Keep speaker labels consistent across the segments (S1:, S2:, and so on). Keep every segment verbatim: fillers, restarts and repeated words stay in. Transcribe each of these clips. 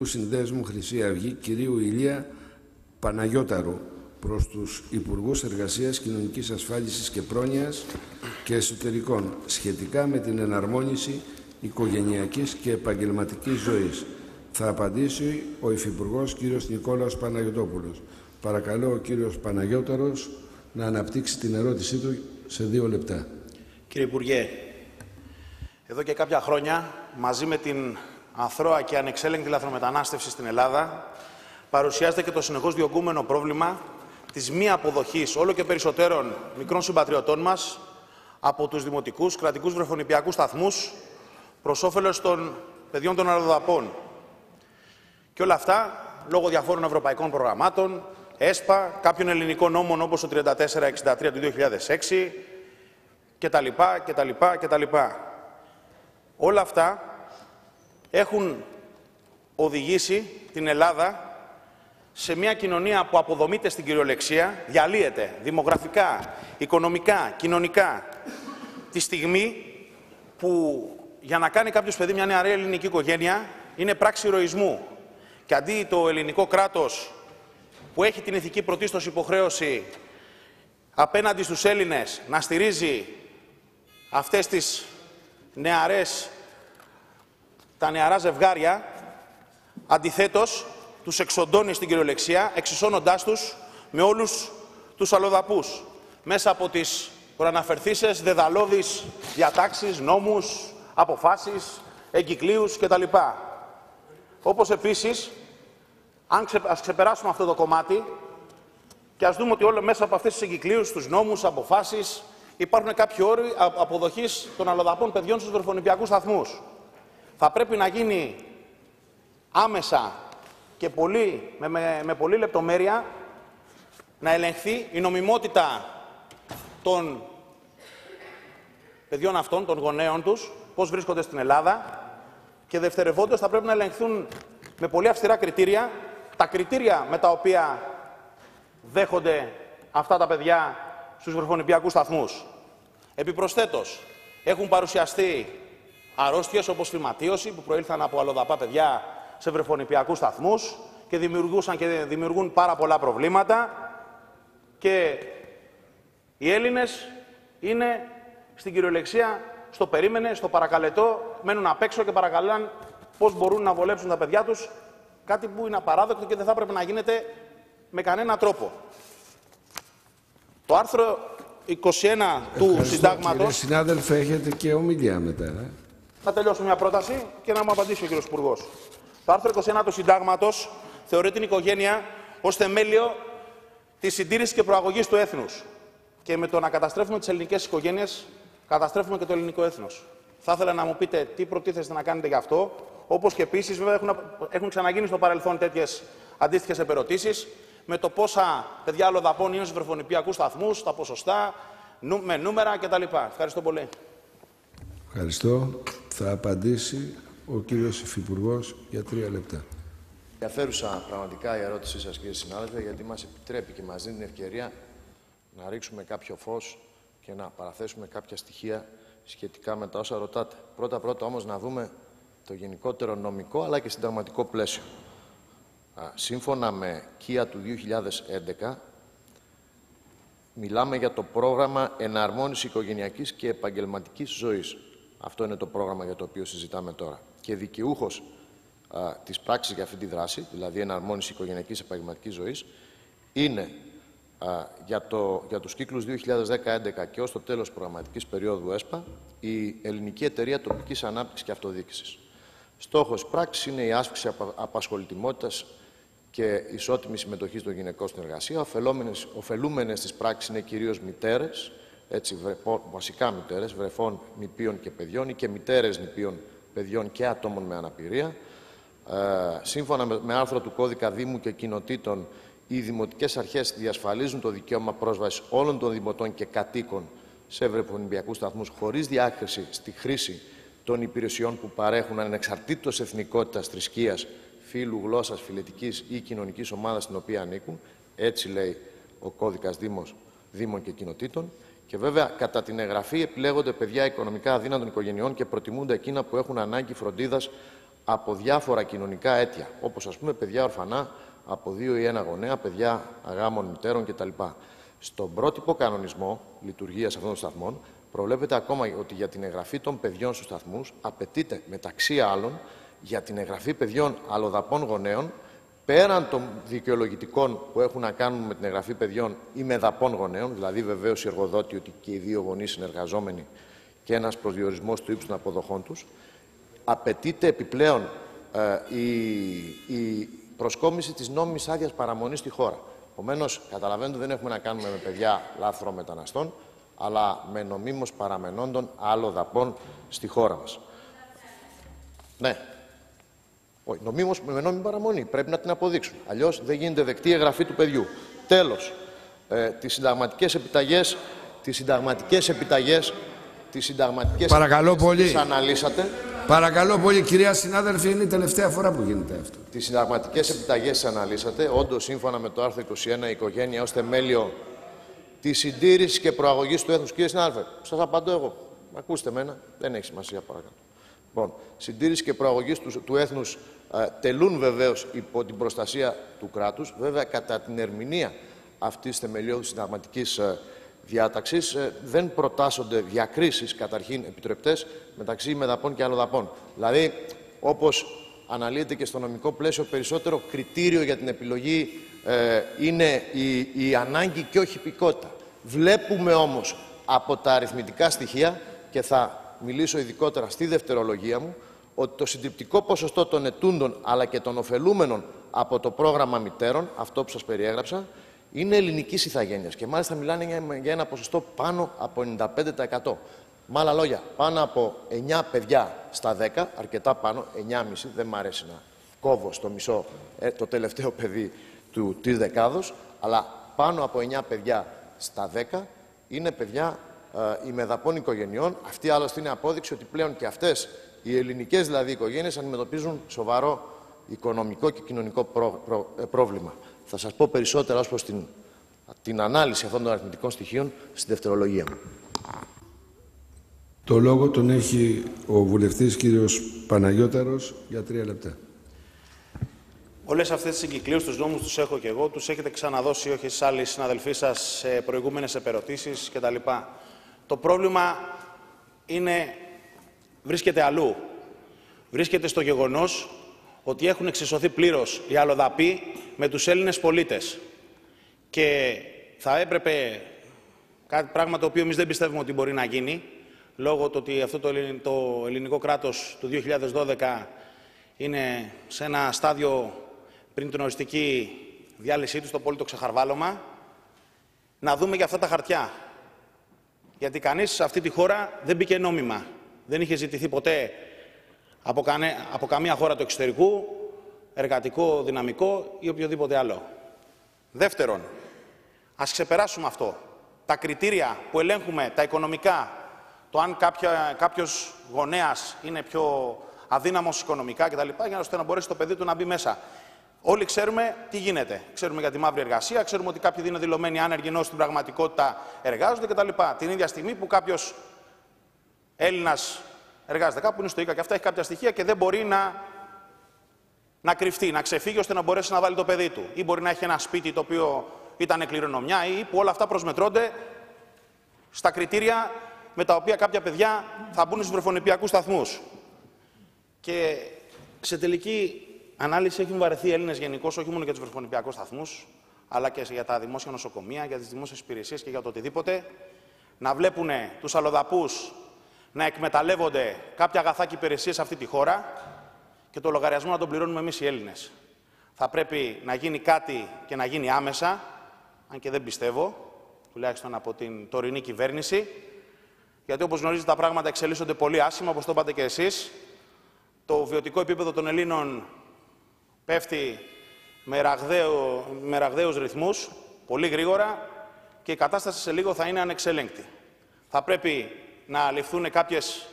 S1: Συνδέσμου Χρυσή Αυγή κυρίου Ηλία Παναγιώταρου προς τους Υπουργούς Εργασίας, Κοινωνικής Ασφάλισης και Πρόνοιας και Εσωτερικών σχετικά με την εναρμόνιση οικογενειακής και επαγγελματικής ζωής. Θα απαντήσει ο Υφυπουργός κύριος Νικόλαος Παναγιωτόπουλος. Παρακαλώ ο κύριος Παναγιώταρος να αναπτύξει την ερώτησή του σε δύο λεπτά.
S2: Κύριε Υπουργέ, εδώ και κάποια χρόνια μαζί με την αθρώα και ανεξέλεγκτη λαθρομετανάστευση στην Ελλάδα παρουσιάζεται και το συνεχώς διωγγούμενο πρόβλημα της μη αποδοχής όλο και περισσότερων μικρών συμπατριωτών μας από τους δημοτικούς κρατικούς βρεφονηπιακούς σταθμούς προς όφελος των παιδιών των αλλοδαπών. Και όλα αυτά λόγω διαφόρων ευρωπαϊκών προγραμμάτων, ΕΣΠΑ, κάποιων ελληνικών νόμων όπως το τριάντα τέσσερα εξήντα τρία του δύο χιλιάδες έξι κτλ. κτλ, κτλ. Όλα αυτά έχουν οδηγήσει την Ελλάδα σε μια κοινωνία που αποδομείται στην κυριολεξία, διαλύεται δημογραφικά, οικονομικά, κοινωνικά, τη στιγμή που για να κάνει κάποιος παιδί μια νεαρή ελληνική οικογένεια είναι πράξη ηρωισμού. Και αντί το ελληνικό κράτος που έχει την ηθική πρωτίστως υποχρέωση απέναντι στους Έλληνες να στηρίζει αυτές τις νεαρές, τα νεαρά ζευγάρια, αντιθέτως τους εξοντώνει στην κυριολεξία, εξισώνοντάς τους με όλους τους αλλοδαπούς, μέσα από τις προαναφερθήσεις δεδαλώδεις διατάξεις, νόμους, αποφάσεις, εγκυκλίους κτλ. Όπως επίσης, αν ξε, ας ξεπεράσουμε αυτό το κομμάτι και ας δούμε ότι όλο μέσα από αυτές τις εγκυκλίους, τους νόμους, αποφάσεις, υπάρχουν κάποιοι όροι αποδοχής των αλλοδαπών παιδιών στους βρεφονηπιακούς σταθμούς. Θα πρέπει να γίνει άμεσα και πολύ, με, με, με πολλή λεπτομέρεια να ελεγχθεί η νομιμότητα των παιδιών αυτών, των γονέων τους, πώς βρίσκονται στην Ελλάδα, και δευτερευόντως θα πρέπει να ελεγχθούν με πολύ αυστηρά κριτήρια τα κριτήρια με τα οποία δέχονται αυτά τα παιδιά στους βρεφονηπιακούς σταθμούς. Επιπροσθέτως, έχουν παρουσιαστεί αρρώστιες όπως φυματίωση που προήλθαν από αλλοδαπά παιδιά σε βρεφονηπιακούς σταθμούς και δημιουργούσαν και δημιουργούν πάρα πολλά προβλήματα, και οι Έλληνες είναι στην κυριολεξία στο περίμενε, στο παρακαλετό, μένουν απ' έξω και παρακαλάν πώς μπορούν να βολέψουν τα παιδιά τους, κάτι που είναι απαράδεκτο και δεν θα έπρεπε να γίνεται με κανένα τρόπο. Το άρθρο είκοσι ένα του Συντάγματος...
S1: Κύριε συνάδελφε, έχετε και ομιλία μετά. Ε?
S2: Θα τελειώσω μια πρόταση και να μου απαντήσει ο κύριος Υπουργός. Το άρθρο είκοσι ένα του Συντάγματος θεωρεί την οικογένεια ως θεμέλιο της συντήρησης και προαγωγής του έθνους. Και με το να καταστρέφουμε τις ελληνικές οικογένειες, καταστρέφουμε και το ελληνικό έθνος. Θα ήθελα να μου πείτε τι προτίθεστε να κάνετε γι' αυτό, όπως και επίσης, βέβαια, έχουν, έχουν ξαναγίνει στο παρελθόν τέτοιες αντίστοιχες επερωτήσεις, με το πόσα παιδιά αλλοδαπών είναι στους βρεφονηπιακούς σταθμούς, τα ποσοστά, νου, με νούμερα κτλ. Ευχαριστώ πολύ.
S1: Ευχαριστώ. Θα απαντήσει ο κύριος Υφυπουργός για τρία λεπτά.
S3: Ενδιαφέρουσα πραγματικά η ερώτησή σας, κύριε συνάδελφε, γιατί μας επιτρέπει και μας δίνει την ευκαιρία να ρίξουμε κάποιο φως και να παραθέσουμε κάποια στοιχεία σχετικά με τα όσα ρωτάτε. Πρώτα-πρώτα όμως να δούμε το γενικότερο νομικό αλλά και συνταγματικό πλαίσιο. Σύμφωνα με ΚΙΑ του δύο χιλιάδες έντεκα, μιλάμε για το πρόγραμμα εναρμόνισης οικογενειακής και επαγγελματικής ζωής. Αυτό είναι το πρόγραμμα για το οποίο συζητάμε τώρα. Και δικαιούχος α, της πράξης για αυτή τη δράση, δηλαδή εναρμόνιση οικογενειακής και επαγγελματικής ζωής, είναι α, για, το, για τους κύκλους δύο χιλιάδες δέκα έντεκα και ως το τέλος της προγραμματικής περίοδου ΕΣΠΑ, η Ελληνική Εταιρεία Τοπικής Ανάπτυξης και Αυτοδιοίκησης. Στόχος πράξης είναι η άσκηση απα, απασχολητιμότητας και ισότιμη συμμετοχή των γυναικών στην εργασία. Οφελούμενες της πράξης είναι κυρίως μητέρες, έτσι, βρεφών, βασικά μητέρες, βρεφών, νηπίων και παιδιών ή και μητέρες νηπίων παιδιών και ατόμων με αναπηρία. Ε, σύμφωνα με, με άρθρο του Κώδικα Δήμου και Κοινοτήτων, οι δημοτικές αρχές διασφαλίζουν το δικαίωμα πρόσβασης όλων των δημοτών και κατοίκων σε βρεφονηπιακούς σταθμούς χωρίς διάκριση στη χρήση των υπηρεσιών που παρέχουν ανεξαρτήτως εθνικότητας, θρησκείας, φύλου, γλώσσας, φυλετικής ή κοινωνικής ομάδας στην οποία ανήκουν. Έτσι λέει ο Κώδικας Δήμος, Δήμων και Κοινοτήτων. Και βέβαια, κατά την εγγραφή επιλέγονται παιδιά οικονομικά αδύνατων οικογενειών και προτιμούνται εκείνα που έχουν ανάγκη φροντίδας από διάφορα κοινωνικά αίτια, όπως ας πούμε παιδιά ορφανά από δύο ή ένα γονέα, παιδιά αγάμων μητέρων κτλ. Στον πρότυπο κανονισμό λειτουργίας αυτών των σταθμών προβλέπεται ακόμα ότι για την εγγραφή των παιδιών στους σταθμούς απαιτείται μεταξύ άλλων για την εγγραφή παιδιών αλλοδαπών γονέων, πέραν των δικαιολογητικών που έχουν να κάνουν με την εγγραφή παιδιών ή με δαπών γονέων, δηλαδή βεβαίως η εργοδότη ότι και οι δύο γονείς συνεργαζόμενοι και ένας προσδιορισμός του ύψους των αποδοχών τους, απαιτείται επιπλέον ε, η, η προσκόμιση της νόμιμης άδειας παραμονής στη χώρα. Επομένως, καταλαβαίνετε, δεν έχουμε να κάνουμε με παιδιά λάθρομεταναστών, αλλά με νομίμως παραμενόντων αλλοδαπών στη χώρα μας. Ναι. Όχι, νομίμως, με νόμιμη παραμονή. Πρέπει να την αποδείξουν. Αλλιώς δεν γίνεται δεκτή η εγγραφή του παιδιού. Τέλος, ε, τις συνταγματικές επιταγές, τις συνταγματικές επιταγές, τις συνταγματικές
S1: Παρακαλώ πολύ.
S3: τις αναλύσατε.
S1: Παρακαλώ πολύ, κυρία συνάδελφε, είναι η τελευταία φορά που γίνεται αυτό.
S3: Τις συνταγματικές επιταγές τις αναλύσατε. Όντως, σύμφωνα με το άρθρο είκοσι ένα, η οικογένεια ως θεμέλιο της συντήρησης και προαγωγής του έθνους. Κύριε συνάδελφε, σας απαντώ εγώ. Ακούστε μένα, δεν έχει σημασία παρακάτω. Λοιπόν, συντήρηση και προαγωγής του, του έθνους ε, τελούν βεβαίως υπό την προστασία του κράτους. Βέβαια, κατά την ερμηνεία αυτής της θεμελιώδους συνταγματικής ε, διάταξης ε, δεν προτάσσονται διακρίσεις, καταρχήν επιτρεπτές, μεταξύ μεδαπών και αλλοδαπών. Δηλαδή, όπως αναλύεται και στο νομικό πλαίσιο, περισσότερο κριτήριο για την επιλογή ε, είναι η, η ανάγκη και όχι η υπηκότητα. Βλέπουμε όμως από τα αριθμητικά στοιχεία, και θα μιλήσω ειδικότερα στη δευτερολογία μου, ότι το συντριπτικό ποσοστό των ετούντων αλλά και των ωφελούμενων από το πρόγραμμα μητέρων, αυτό που σας περιέγραψα, είναι ελληνικής ηθαγένειας και μάλιστα μιλάνε για ένα ποσοστό πάνω από ενενήντα πέντε τοις εκατό. Με άλλα λόγια, πάνω από εννιά παιδιά στα δέκα, αρκετά πάνω, εννιά κόμμα πέντε, δεν μ' αρέσει να κόβω στο μισό ε, το τελευταίο παιδί του, της δεκάδος, αλλά πάνω από εννιά παιδιά στα δέκα είναι παιδιά ε, ημεδαπών οικογενειών. Αυτή άλλωστε είναι απόδειξη ότι πλέον και αυτές οι ελληνικές δηλαδή οικογένειες αντιμετωπίζουν σοβαρό οικονομικό και κοινωνικό προ, προ, ε, πρόβλημα. Θα σας πω περισσότερα ως προς την, την ανάλυση αυτών των αριθμητικών στοιχείων στη δευτερολογία μου.
S1: Το λόγο τον έχει ο βουλευτής κύριος Παναγιώταρος για τρία λεπτά.
S2: Όλες αυτές τις εγκυκλίους, τους νόμους τους έχω και εγώ, τους έχετε ξαναδώσει όχι στις άλλες συναδελφοί σας σε προηγούμενες επερωτήσεις κτλ. Το πρόβλημα είναι, βρίσκεται αλλού. Βρίσκεται στο γεγονός ότι έχουν εξισωθεί πλήρως οι αλλοδαποί με τους Έλληνες πολίτες. Και θα έπρεπε, κάτι πράγμα το οποίο εμείς δεν πιστεύουμε ότι μπορεί να γίνει, λόγω του ότι αυτό το ελληνικό κράτος του δύο χιλιάδες δώδεκα είναι σε ένα στάδιο πριν την οριστική διάλυσή του, στο απόλυτο ξεχαρβάλωμα, να δούμε για αυτά τα χαρτιά. Γιατί κανείς σε αυτή τη χώρα δεν μπήκε νόμιμα. Δεν είχε ζητηθεί ποτέ από, κανε, από καμία χώρα του εξωτερικού, εργατικό, δυναμικό ή οποιοδήποτε άλλο. Δεύτερον, ας ξεπεράσουμε αυτό. Τα κριτήρια που ελέγχουμε, τα οικονομικά, το αν κάποια, κάποιος γονέας είναι πιο αδύναμος οικονομικά κτλ., για ώστε να μπορέσει το παιδί του να μπει μέσα. Όλοι ξέρουμε τι γίνεται. Ξέρουμε για τη μαύρη εργασία, ξέρουμε ότι κάποιοι είναι δηλωμένοι άνεργοι ενώ στην πραγματικότητα εργάζονται κτλ. Την ίδια στιγμή που κάποιος Έλληνας εργάζεται κάπου, είναι στο ΙΚΑ και αυτά, έχει κάποια στοιχεία και δεν μπορεί να, να κρυφτεί, να ξεφύγει ώστε να μπορέσει να βάλει το παιδί του. Ή μπορεί να έχει ένα σπίτι το οποίο ήταν κληρονομιά, ή που όλα αυτά προσμετρώνται στα κριτήρια με τα οποία κάποια παιδιά θα μπουν στους βρεφονιπιακούς σταθμούς. Και σε τελική ανάλυση έχουν βαρεθεί οι Έλληνες γενικώς, όχι μόνο για τους βρεφονιπιακούς σταθμούς, αλλά και για τα δημόσια νοσοκομεία, για τις δημόσιες υπηρεσίες και για το οτιδήποτε, να βλέπουν τους αλλοδαπούς να εκμεταλλεύονται κάποια αγαθά και υπηρεσίες σε αυτή τη χώρα και το λογαριασμό να τον πληρώνουμε εμείς οι Έλληνες. Θα πρέπει να γίνει κάτι και να γίνει άμεσα, αν και δεν πιστεύω, τουλάχιστον από την τωρινή κυβέρνηση, γιατί όπως γνωρίζετε τα πράγματα εξελίσσονται πολύ άσχημα, όπως το είπατε και εσείς. Το βιωτικό επίπεδο των Ελλήνων πέφτει με, ραγδαίο, με ραγδαίους ρυθμούς, πολύ γρήγορα, και η κατάσταση σε λίγο θα είναι ανεξέλεγκτη. Θα πρέπει να ληφθούν κάποιες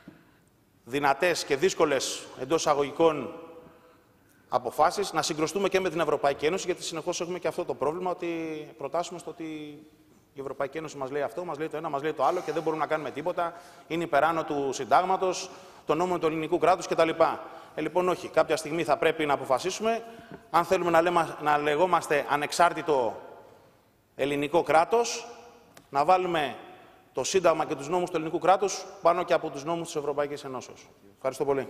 S2: δυνατές και δύσκολες εντός αγωγικών αποφάσεις, να συγκροστούμε και με την Ευρωπαϊκή Ένωση, γιατί συνεχώς έχουμε και αυτό το πρόβλημα, ότι προτάσουμε στο ότι η Ευρωπαϊκή Ένωση μας λέει αυτό, μας λέει το ένα, μας λέει το άλλο και δεν μπορούμε να κάνουμε τίποτα. Είναι υπεράνω του συντάγματος, των νόμων του ελληνικού κράτους κτλ. Ε, λοιπόν, όχι. Κάποια στιγμή θα πρέπει να αποφασίσουμε αν θέλουμε να, λέμε, να λεγόμαστε ανεξάρτητο ελληνικό κράτος, να βάλουμε το Σύνταγμα και τους νόμους του ελληνικού κράτους πάνω και από τους νόμους της Ευρωπαϊκής Ενώσεως. Ευχαριστώ πολύ.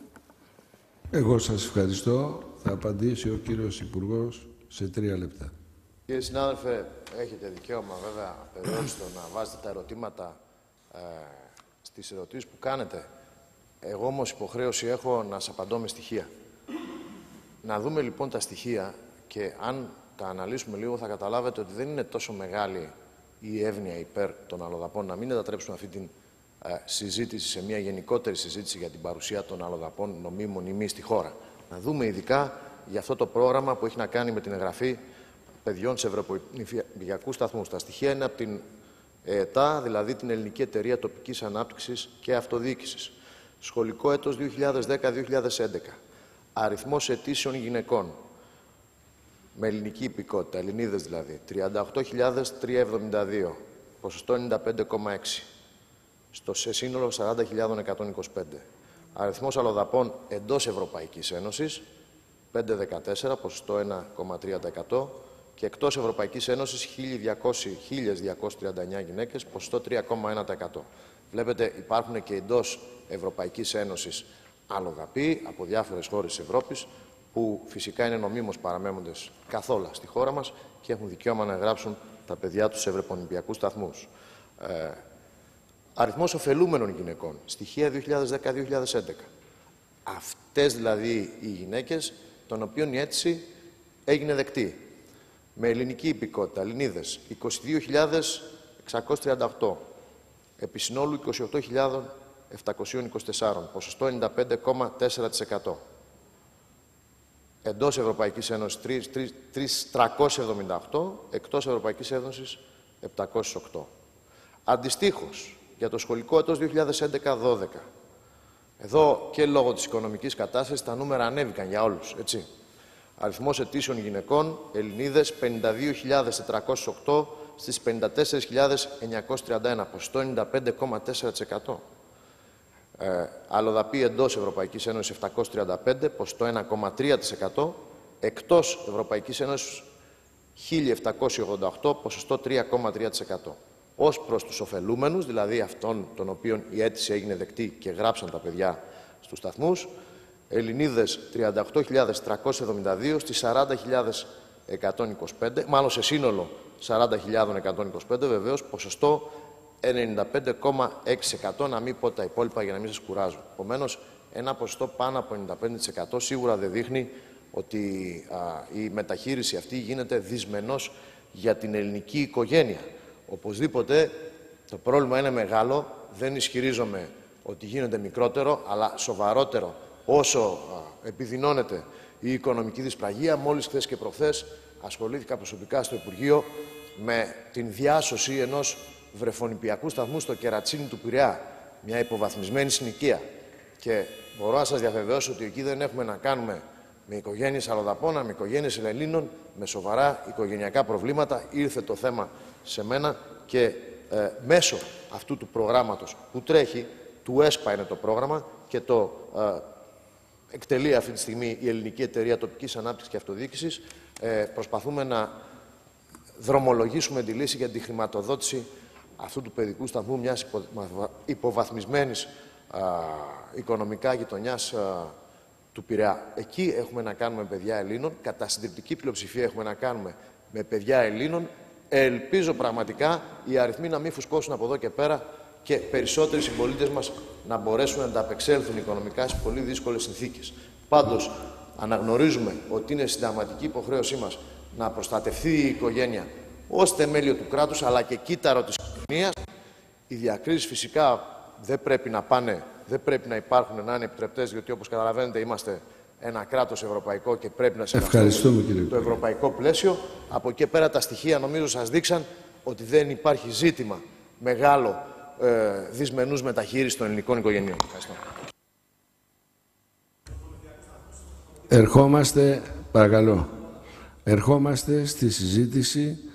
S1: Εγώ σας ευχαριστώ. Θα απαντήσει ο κύριος Υπουργός σε τρία λεπτά.
S3: Κύριε συνάδελφε, έχετε δικαίωμα βέβαια απεριόριστο να βάζετε τα ερωτήματα ε, στις ερωτήσεις που κάνετε. Εγώ όμως υποχρέωση έχω να σας απαντώ με στοιχεία. Να δούμε λοιπόν τα στοιχεία και αν τα αναλύσουμε λίγο θα καταλάβετε ότι δεν είναι τόσο μεγάλη η εύνοια υπέρ των αλλοδαπών. Να μην μετατρέψουμε αυτή την ε, συζήτηση σε μια γενικότερη συζήτηση για την παρουσία των αλλοδαπών νομίμων ή μη στη χώρα. Να δούμε ειδικά για αυτό το πρόγραμμα που έχει να κάνει με την εγγραφή παιδιών σε ευρωπαϊκούς σταθμούς. Τα στοιχεία είναι από την ΕΕΤΑ, δηλαδή την Ελληνική Εταιρεία Τοπικής Ανάπτυξης και Αυτοδιοίκησης. Σχολικό έτος δύο χιλιάδες δέκα δύο χιλιάδες έντεκα. Αριθμός αιτήσεων γυναικών με ελληνική υπηκότητα, Ελληνίδες δηλαδή, τριάντα οκτώ χιλιάδες τριακόσια εβδομήντα δύο, ποσοστό ενενήντα πέντε κόμμα έξι, στο σε σύνολο σαράντα χιλιάδες εκατόν είκοσι πέντε. Αριθμός αλλοδαπών εντός Ευρωπαϊκής Ένωσης, πεντακόσια δεκατέσσερα, ποσοστό ένα κόμμα τρία τοις εκατό, και εκτός Ευρωπαϊκής Ένωσης χίλιες διακόσιες τριάντα εννέα γυναίκες, ποσοστό τρία κόμμα ένα τοις εκατό. Βλέπετε, υπάρχουν και εντός Ευρωπαϊκής Ένωσης αλλοδαποί από διάφορες χώρες της Ευρώπης, που φυσικά είναι νομίμως παραμένοντες καθόλου στη χώρα μας και έχουν δικαίωμα να εγγράψουν τα παιδιά τους σε ευρωπονηπιακούς σταθμούς. Ε, αριθμός ωφελούμενων γυναικών, στοιχεία δύο χιλιάδες δέκα δύο χιλιάδες έντεκα. Αυτές δηλαδή οι γυναίκες, των οποίων η αίτηση έγινε δεκτή. Με ελληνική υπηκότητα, Ελληνίδες, είκοσι δύο χιλιάδες εξακόσιες τριάντα οκτώ, επί συνόλου είκοσι οκτώ χιλιάδες επτακόσιες είκοσι τέσσερα, ποσοστό ενενήντα πέντε κόμμα τέσσερα τοις εκατό. Εντός Ευρωπαϊκής Ένωσης τριακόσιες εβδομήντα οκτώ, εκτός Ευρωπαϊκής Ένωσης επτακόσιες οκτώ. Αντιστοίχως, για το σχολικό έτος δύο χιλιάδες έντεκα δώδεκα, εδώ και λόγω της οικονομικής κατάστασης τα νούμερα ανέβηκαν για όλους, έτσι. Αριθμός αιτήσεων γυναικών, Ελληνίδες, πενήντα δύο χιλιάδες τετρακόσιες οκτώ στις πενήντα τέσσερις χιλιάδες εννιακόσιες τριάντα ένα, ποσοστό ενενήντα πέντε κόμμα τέσσερα τοις εκατό. Ε, αλλοδαποί εντός Ευρωπαϊκής Ένωσης επτακόσιες τριάντα πέντε, ποσοστό ένα κόμμα τρία τοις εκατό, εκτός Ευρωπαϊκής Ένωσης χίλια επτακόσιες ογδόντα οκτώ, ποσοστό τρία κόμμα τρία τοις εκατό. Ως προς τους ωφελούμενους, δηλαδή αυτών των οποίων η αίτηση έγινε δεκτή και γράψαν τα παιδιά στους σταθμούς, Ελληνίδες τριάντα οκτώ χιλιάδες τριακόσιες εβδομήντα δύο στις σαράντα χιλιάδες εκατόν είκοσι πέντε, μάλλον σε σύνολο σαράντα χιλιάδες εκατόν είκοσι πέντε, βεβαίως ποσοστό ενενήντα πέντε κόμμα έξι τοις εκατό, να μην πω τα υπόλοιπα για να μην σας κουράζω. Επομένως, ένα ποσοστό πάνω από ενενήντα πέντε τοις εκατό σίγουρα δεν δείχνει ότι α, η μεταχείριση αυτή γίνεται δυσμενώς για την ελληνική οικογένεια. Οπωσδήποτε το πρόβλημα είναι μεγάλο, δεν ισχυρίζομαι ότι γίνεται μικρότερο, αλλά σοβαρότερο όσο α, επιδεινώνεται η οικονομική δυσπραγία. Μόλις χθες και προχθές ασχολήθηκα προσωπικά στο Υπουργείο με την διάσωση ενός βρεφονηπιακού σταθμού στο Κερατσίνι του Πειραιά, μια υποβαθμισμένη συνοικία. Και μπορώ να σας διαβεβαιώσω ότι εκεί δεν έχουμε να κάνουμε με οικογένειες αλλοδαπών, με οικογένειες Ελλήνων, με σοβαρά οικογενειακά προβλήματα. Ήρθε το θέμα σε μένα και ε, μέσω αυτού του προγράμματος που τρέχει, του ΕΣΠΑ είναι το πρόγραμμα και το ε, εκτελεί αυτή τη στιγμή η Ελληνική Εταιρεία Τοπικής Ανάπτυξης και Αυτοδιοίκησης, ε, προσπαθούμε να δρομολογήσουμε τη λύση για τη χρηματοδότηση αυτού του παιδικού σταθμού μιας υποβαθμισμένης α, οικονομικά γειτονιάς α, του Πειραιά. Εκεί έχουμε να κάνουμε παιδιά Ελλήνων, κατά συντριπτική πλειοψηφία έχουμε να κάνουμε με παιδιά Ελλήνων. Ελπίζω πραγματικά οι αριθμοί να μην φουσκώσουν από εδώ και πέρα και περισσότεροι συμπολίτες μας να μπορέσουν να ανταπεξέλθουν οικονομικά σε πολύ δύσκολες συνθήκες. Πάντως, αναγνωρίζουμε ότι είναι συνταγματική υποχρέωσή μας να προστατευτεί η οικογένεια ως θεμέλιο του κράτους, αλλά και κύτταρο της κοινωνίας. Οι διακρίσεις φυσικά δεν πρέπει να πάνε, δεν πρέπει να υπάρχουν, να είναι επιτρεπτές, διότι όπως καταλαβαίνετε είμαστε ένα κράτος ευρωπαϊκό και πρέπει να σεβαστούμε το ευρωπαϊκό πλαίσιο. Από εκεί πέρα τα στοιχεία νομίζω σας δείξαν ότι δεν υπάρχει ζήτημα μεγάλο ε, δυσμενούς μεταχείρισης των ελληνικών οικογενειών. Ευχαριστώ.
S1: Ερχόμαστε, παρακαλώ, ερχόμαστε στη συζήτηση